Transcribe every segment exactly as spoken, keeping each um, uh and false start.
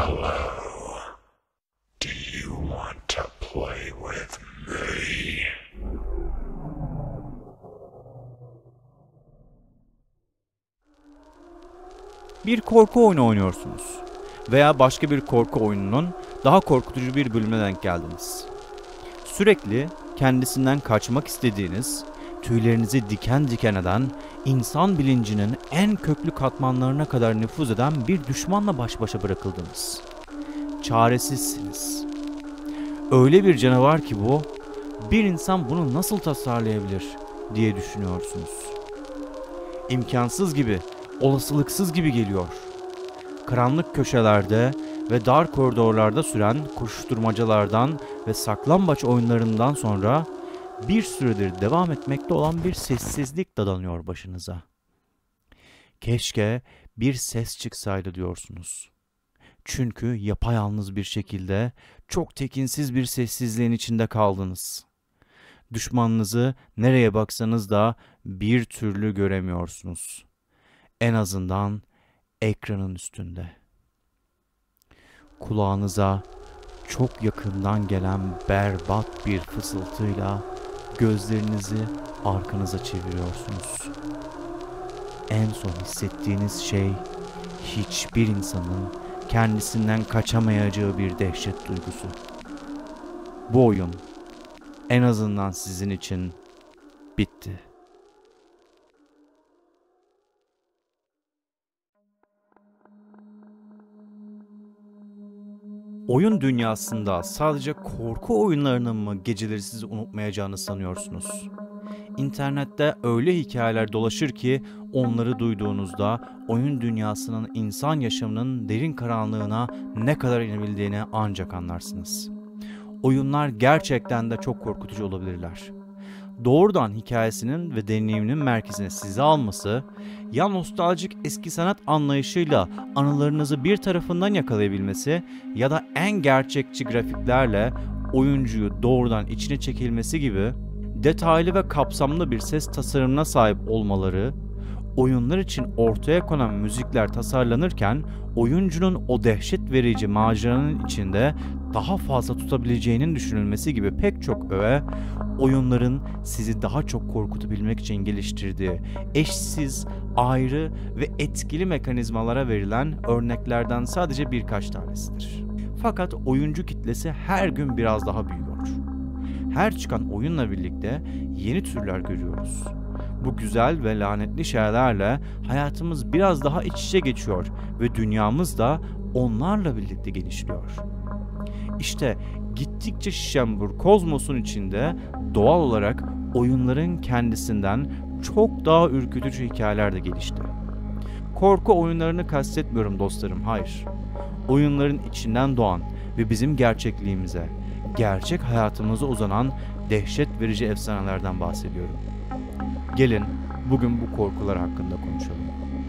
Hello. Do you want to play with me? Bir korku oyunu oynuyorsunuz veya başka bir korku oyununun daha korkutucu bir bölümüne denk geldiniz. Sürekli kendisinden kaçmak istediğiniz, tüylerinizi diken diken eden, insan bilincinin en köklü katmanlarına kadar nüfuz eden bir düşmanla baş başa bırakıldınız. Çaresizsiniz. Öyle bir canavar ki bu, bir insan bunu nasıl tasarlayabilir diye düşünüyorsunuz. İmkansız gibi, olasılıksız gibi geliyor. Karanlık köşelerde ve dar koridorlarda süren koşuşturmacalardan ve saklambaç oyunlarından sonra bir süredir devam etmekte olan bir sessizlik dadanıyor başınıza. Keşke bir ses çıksaydı diyorsunuz. Çünkü yapayalnız bir şekilde çok tekinsiz bir sessizliğin içinde kaldınız. Düşmanınızı nereye baksanız da bir türlü göremiyorsunuz. En azından ekranın üstünde. Kulağınıza çok yakından gelen berbat bir fısıltıyla gözlerinizi arkanıza çeviriyorsunuz. En son hissettiğiniz şey hiçbir insanın kendisinden kaçamayacağı bir dehşet duygusu. Bu oyun en azından sizin için bitti. Oyun dünyasında sadece korku oyunlarının mı geceleri sizi unutmayacağını sanıyorsunuz? İnternette öyle hikayeler dolaşır ki onları duyduğunuzda oyun dünyasının insan yaşamının derin karanlığına ne kadar inebildiğini ancak anlarsınız. Oyunlar gerçekten de çok korkutucu olabilirler. Doğrudan hikayesinin ve deneyiminin merkezine sizi alması, ya nostaljik eski sanat anlayışıyla anılarınızı bir tarafından yakalayabilmesi ya da en gerçekçi grafiklerle oyuncuyu doğrudan içine çekilmesi gibi detaylı ve kapsamlı bir ses tasarımına sahip olmaları, oyunlar için ortaya konan müzikler tasarlanırken oyuncunun o dehşet verici maceranın içinde daha fazla tutabileceğinin düşünülmesi gibi pek çok öğe, oyunların sizi daha çok korkutabilmek için geliştirdiği eşsiz, ayrı ve etkili mekanizmalara verilen örneklerden sadece birkaç tanesidir. Fakat oyuncu kitlesi her gün biraz daha büyüyor. Her çıkan oyunla birlikte yeni türler görüyoruz. Bu güzel ve lanetli şeylerle hayatımız biraz daha iç içe geçiyor ve dünyamız da onlarla birlikte genişliyor. İşte gittikçe şişen bu kozmosun içinde doğal olarak oyunların kendisinden çok daha ürkütücü hikayeler de gelişti. Korku oyunlarını kastetmiyorum dostlarım, hayır. Oyunların içinden doğan ve bizim gerçekliğimize, gerçek hayatımıza uzanan dehşet verici efsanelerden bahsediyorum. Gelin bugün bu korkular hakkında konuşalım.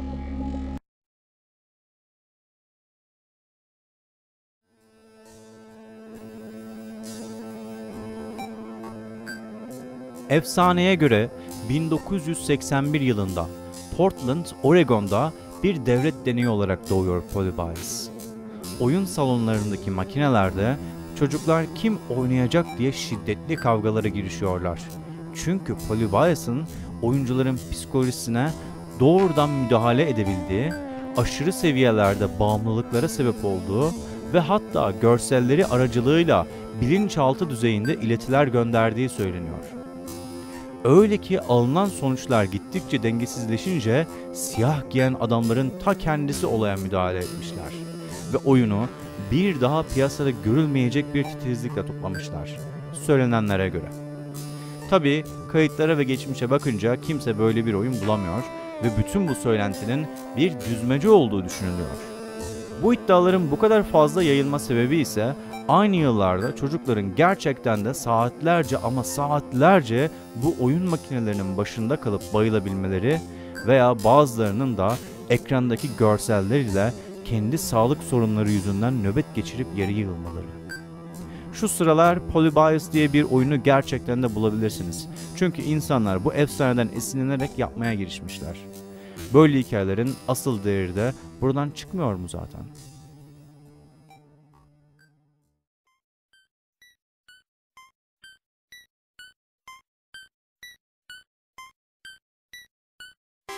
Efsaneye göre bin dokuz yüz seksen bir yılında Portland, Oregon'da bir devlet deneyi olarak doğuyor Polybius. Oyun salonlarındaki makinelerde çocuklar kim oynayacak diye şiddetli kavgalara girişiyorlar. Çünkü Polybius'ın oyuncuların psikolojisine doğrudan müdahale edebildiği, aşırı seviyelerde bağımlılıklara sebep olduğu ve hatta görselleri aracılığıyla bilinçaltı düzeyinde iletiler gönderdiği söyleniyor. Öyle ki alınan sonuçlar gittikçe dengesizleşince siyah giyen adamların ta kendisi olaya müdahale etmişler ve oyunu bir daha piyasada görülmeyecek bir titizlikle toplamışlar, söylenenlere göre. Tabii kayıtlara ve geçmişe bakınca kimse böyle bir oyun bulamıyor ve bütün bu söylentinin bir düzmece olduğu düşünülüyor. Bu iddiaların bu kadar fazla yayılma sebebi ise aynı yıllarda çocukların gerçekten de saatlerce ama saatlerce bu oyun makinelerinin başında kalıp bayılabilmeleri veya bazılarının da ekrandaki görseller ile kendi sağlık sorunları yüzünden nöbet geçirip yere yığılmaları. Şu sıralar Polybius diye bir oyunu gerçekten de bulabilirsiniz. Çünkü insanlar bu efsaneden esinlenerek yapmaya girişmişler. Böyle hikayelerin asıl değeri de buradan çıkmıyor mu zaten?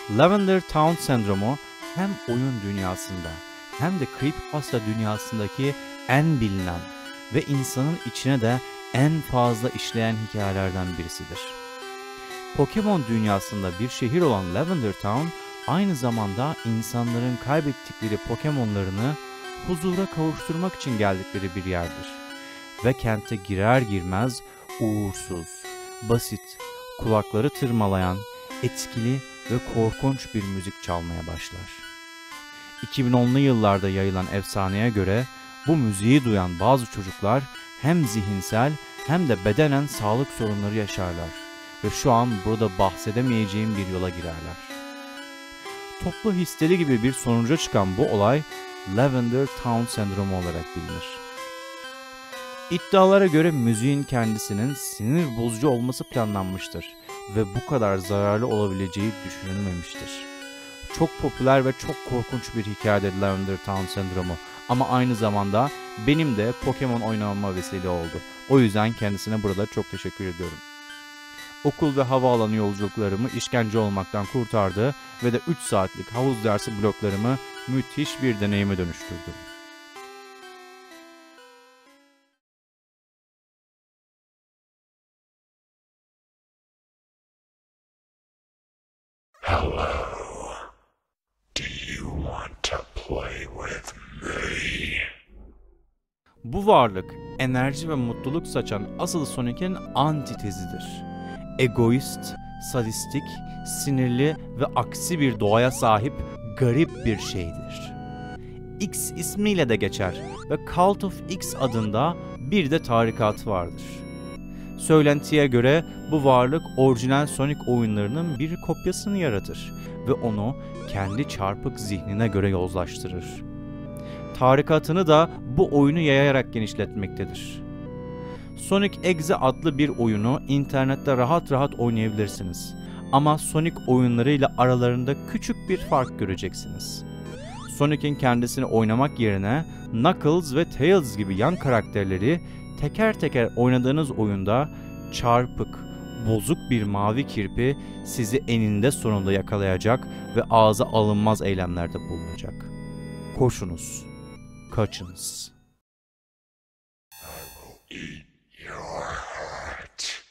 Lavender Town sendromu hem oyun dünyasında hem de creepypasta dünyasındaki en bilinen ve insanın içine de en fazla işleyen hikayelerden birisidir. Pokemon dünyasında bir şehir olan Lavender Town aynı zamanda insanların kaybettikleri Pokemon'larını huzura kavuşturmak için geldikleri bir yerdir. Ve kente girer girmez uğursuz, basit, kulakları tırmalayan, etkili ve korkunç bir müzik çalmaya başlar. iki bin onlu yıllarda yayılan efsaneye göre bu müziği duyan bazı çocuklar hem zihinsel hem de bedenen sağlık sorunları yaşarlar ve şu an burada bahsedemeyeceğim bir yola girerler. Toplu histeri gibi bir sonuca çıkan bu olay Lavender Town sendromu olarak bilinir. İddialara göre müziğin kendisinin sinir bozucu olması planlanmıştır ve bu kadar zararlı olabileceği düşünülmemiştir. Çok popüler ve çok korkunç bir hikayedir Lavender Town sendromu ama aynı zamanda benim de Pokemon oynamama vesile oldu. O yüzden kendisine burada çok teşekkür ediyorum. Okul ve havaalanı yolculuklarımı işkence olmaktan kurtardı ve de üç saatlik havuz dersi bloklarımı müthiş bir deneyime dönüştürdü. Hello. Do you want to play with me? Bu varlık, enerji ve mutluluk saçan asıl Sonic'in antitezidir. Egoist, sadistik, sinirli ve aksi bir doğaya sahip garip bir şeydir. X ismiyle de geçer ve Cult of X adında bir de tarikatı vardır. Söylentiye göre bu varlık orijinal Sonic oyunlarının bir kopyasını yaratır ve onu kendi çarpık zihnine göre yozlaştırır. Tarikatını da bu oyunu yayarak genişletmektedir. Sonic Exe adlı bir oyunu internette rahat rahat oynayabilirsiniz. Ama Sonic oyunlarıyla aralarında küçük bir fark göreceksiniz. Sonic'in kendisini oynamak yerine Knuckles ve Tails gibi yan karakterleri teker teker oynadığınız oyunda çarpık, bozuk bir mavi kirpi sizi eninde sonunda yakalayacak ve ağza alınmaz eylemlerde bulunacak. Koşunuz, kaçınız. Your heart.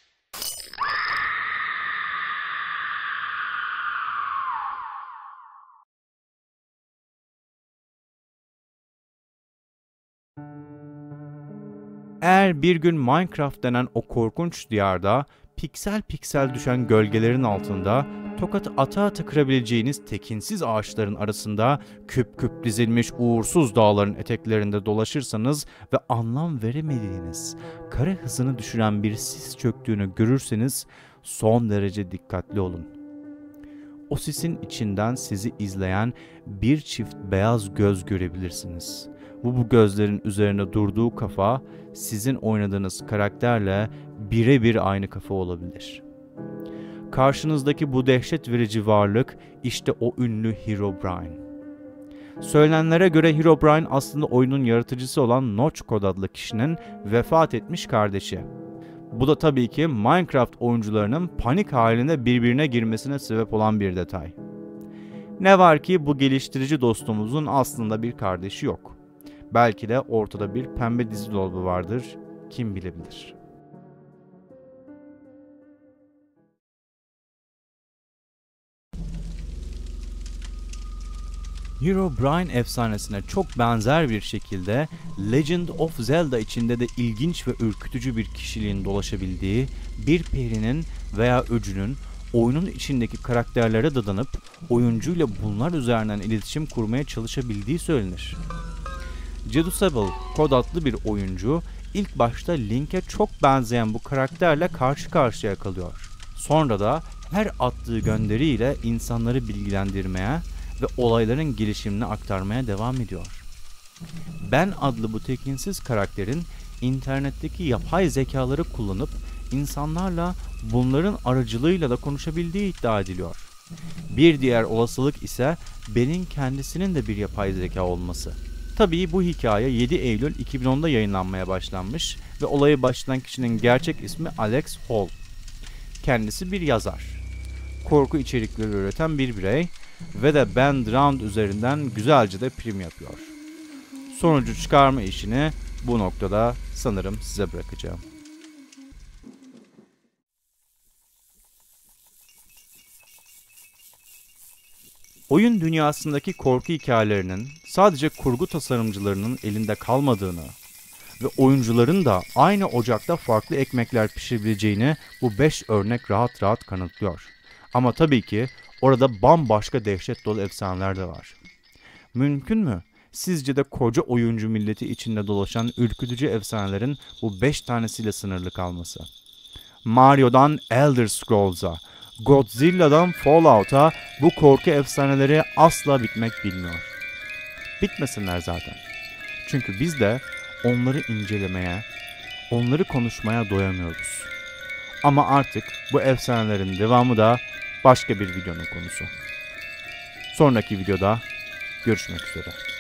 Eğer bir gün Minecraft denen o korkunç diyarda piksel piksel düşen gölgelerin altında tokat ata ata kırabileceğiniz tekinsiz ağaçların arasında küp küp dizilmiş uğursuz dağların eteklerinde dolaşırsanız ve anlam veremediğiniz, kare hızını düşüren bir sis çöktüğünü görürseniz son derece dikkatli olun. O sisin içinden sizi izleyen bir çift beyaz göz görebilirsiniz. Bu, bu gözlerin üzerine durduğu kafa sizin oynadığınız karakterle birebir aynı kafa olabilir. Karşınızdaki bu dehşet verici varlık işte o ünlü Herobrine. Söylenenlere göre Herobrine aslında oyunun yaratıcısı olan Notch adlı kişinin vefat etmiş kardeşi. Bu da tabii ki Minecraft oyuncularının panik halinde birbirine girmesine sebep olan bir detay. Ne var ki bu geliştirici dostumuzun aslında bir kardeşi yok. Belki de ortada bir pembe dizi dolabı vardır, kim bilebilir. Herobrine efsanesine çok benzer bir şekilde Legend of Zelda içinde de ilginç ve ürkütücü bir kişiliğin dolaşabildiği bir perinin veya öcünün oyunun içindeki karakterlere dadanıp oyuncuyla bunlar üzerinden iletişim kurmaya çalışabildiği söylenir. Jedusable kod adlı bir oyuncu ilk başta Link'e çok benzeyen bu karakterle karşı karşıya kalıyor. Sonra da her attığı gönderiyle insanları bilgilendirmeye ve olayların gelişimini aktarmaya devam ediyor. Ben adlı bu tekinsiz karakterin internetteki yapay zekaları kullanıp insanlarla bunların aracılığıyla da konuşabildiği iddia ediliyor. Bir diğer olasılık ise Ben'in kendisinin de bir yapay zeka olması. Tabii bu hikaye yedi Eylül iki bin onda yayınlanmaya başlanmış ve olayı başlatan kişinin gerçek ismi Alex Hall. Kendisi bir yazar. korku içerikleri üreten bir birey ve de Band Round üzerinden güzelce de prim yapıyor. Sonucu çıkarma işini bu noktada sanırım size bırakacağım. Oyun dünyasındaki korku hikayelerinin sadece kurgu tasarımcılarının elinde kalmadığını ve oyuncuların da aynı ocakta farklı ekmekler pişirebileceğini bu beş örnek rahat rahat kanıtlıyor. Ama tabii ki orada bambaşka dehşet dolu efsaneler de var. Mümkün mü? Sizce de koca oyuncu milleti içinde dolaşan ürkütücü efsanelerin bu beş tanesiyle sınırlı kalması? Mario'dan Elder Scrolls'a, Godzilla'dan Fallout'a bu korku efsaneleri asla bitmek bilmiyor. Bitmesinler zaten. Çünkü biz de onları incelemeye, onları konuşmaya doyamıyoruz. Ama artık bu efsanelerin devamı da başka bir videonun konusu. Sonraki videoda görüşmek üzere.